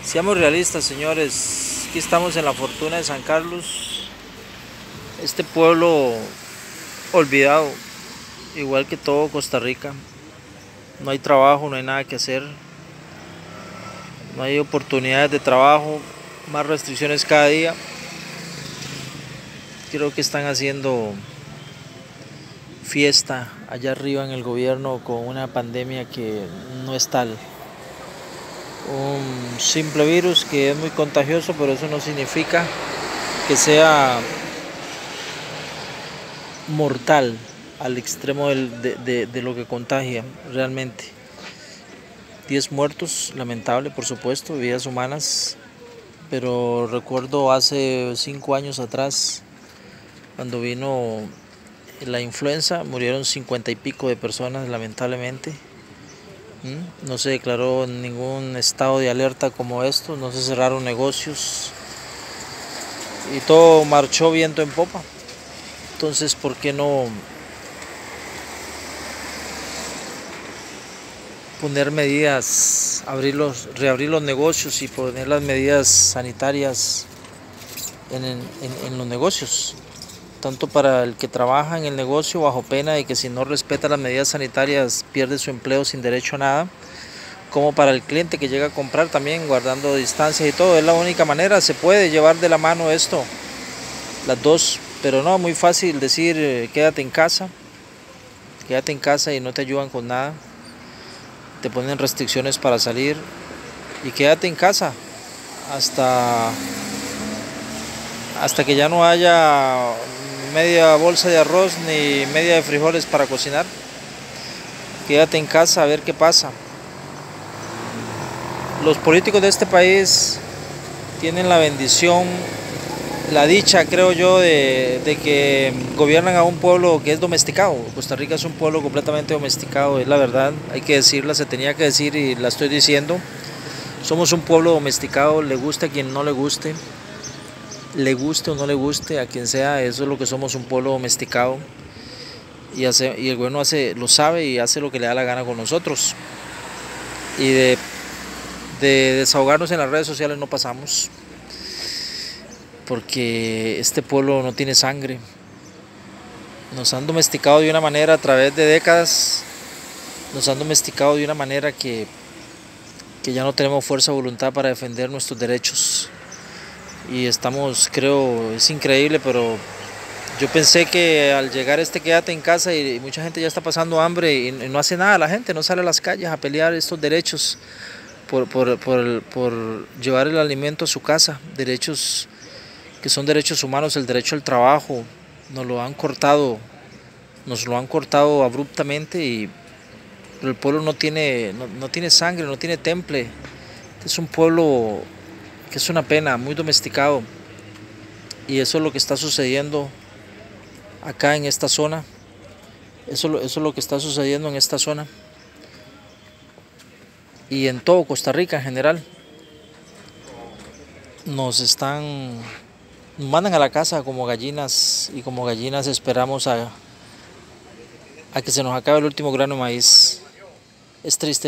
Seamos realistas, señores. Aquí estamos en la Fortuna de San Carlos, este pueblo olvidado, igual que todo Costa Rica. No hay trabajo, no hay nada que hacer, no hay oportunidades de trabajo, más restricciones cada día. Creo que están haciendo fiesta allá arriba en el gobierno con una pandemia que no es tal. Un simple virus que es muy contagioso, pero eso no significa que sea mortal al extremo de lo que contagia realmente. 10 muertos, lamentable por supuesto, vidas humanas, pero recuerdo hace 5 años atrás, cuando vino la influenza, murieron 50 y pico de personas lamentablemente. No se declaró ningún estado de alerta como esto, no se cerraron negocios y todo marchó viento en popa. Entonces, ¿por qué no poner medidas, reabrir los negocios y poner las medidas sanitarias en los negocios? Tanto para el que trabaja en el negocio bajo pena de que si no respeta las medidas sanitarias pierde su empleo sin derecho a nada, como para el cliente que llega a comprar también guardando distancia y todo. Es la única manera, se puede llevar de la mano esto, las dos, pero no, muy fácil decir quédate en casa y no te ayudan con nada, te ponen restricciones para salir y quédate en casa hasta, hasta que ya no haya media bolsa de arroz ni media de frijoles para cocinar. Quédate en casa a ver qué pasa. Los políticos de este país tienen la bendición, la dicha, creo yo, de que gobiernan a un pueblo que es domesticado. Costa Rica es un pueblo completamente domesticado, es la verdad, hay que decirla, se tenía que decir y la estoy diciendo. Somos un pueblo domesticado, le guste a quien no le guste, le guste o no le guste, a quien sea, eso es lo que somos, un pueblo domesticado. Y el gobierno lo sabe y hace lo que le da la gana con nosotros. Y de desahogarnos en las redes sociales no pasamos, porque este pueblo no tiene sangre. Nos han domesticado de una manera a través de décadas, nos han domesticado de una manera que ya no tenemos fuerza o voluntad para defender nuestros derechos. Y estamos, creo, es increíble, pero yo pensé que al llegar quédate en casa y mucha gente ya está pasando hambre y no hace nada, la gente no sale a las calles a pelear estos derechos por llevar el alimento a su casa, derechos que son derechos humanos, el derecho al trabajo, nos lo han cortado abruptamente pero el pueblo no tiene sangre, no tiene temple. Es un pueblo que es una pena, muy domesticado, y eso es lo que está sucediendo acá en esta zona, eso es lo que está sucediendo en esta zona y en todo Costa Rica en general. Nos mandan a la casa como gallinas y como gallinas esperamos a que se nos acabe el último grano de maíz. Es triste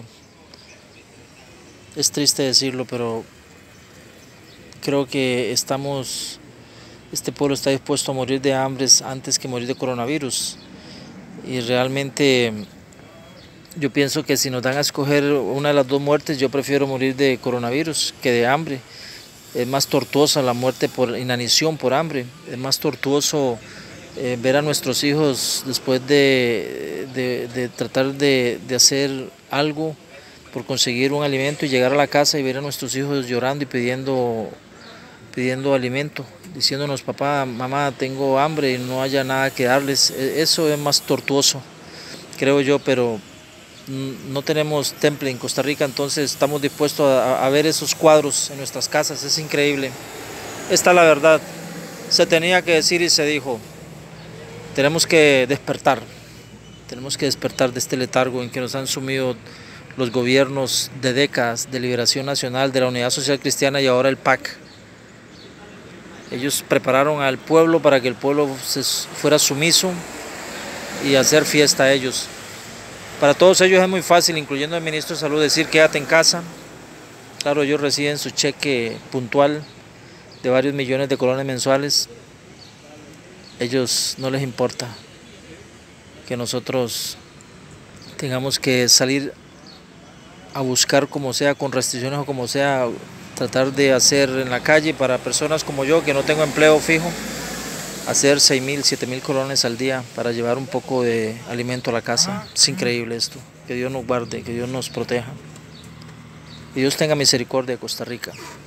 decirlo, pero creo que este pueblo está dispuesto a morir de hambre antes que morir de coronavirus. Y realmente yo pienso que si nos dan a escoger una de las dos muertes, yo prefiero morir de coronavirus que de hambre. Es más tortuosa la muerte por inanición, por hambre. Es más tortuoso ver a nuestros hijos después de tratar de hacer algo por conseguir un alimento y llegar a la casa y ver a nuestros hijos llorando y pidiendo alimento, diciéndonos papá, mamá, tengo hambre y no haya nada que darles. Eso es más tortuoso, creo yo, pero no tenemos temple en Costa Rica, entonces estamos dispuestos a ver esos cuadros en nuestras casas. Es increíble. Esta es la verdad, se tenía que decir y se dijo. Tenemos que despertar de este letargo en que nos han sumido los gobiernos de décadas, de Liberación Nacional, de la Unidad Social Cristiana y ahora el PAC. Ellos prepararon al pueblo para que el pueblo fuera sumiso y hacer fiesta a ellos. Para todos ellos es muy fácil, incluyendo el ministro de Salud, decir quédate en casa, Claro, ellos reciben su cheque puntual de varios millones de colones mensuales. Ellos no les importa que nosotros tengamos que salir a buscar como sea, con restricciones o como sea, tratar de hacer en la calle para personas como yo que no tengo empleo fijo, hacer 6.000, 7.000 colones al día para llevar un poco de alimento a la casa. Es increíble esto. Que Dios nos guarde, que Dios nos proteja. Que Dios tenga misericordia de Costa Rica.